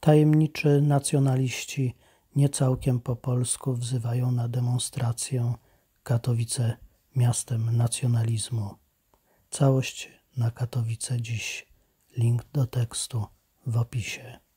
Tajemniczy nacjonaliści nie całkiem po polsku wzywają na demonstrację Katowice miastem nacjonalizmu. Całość na Katowice dziś. Link do tekstu w opisie.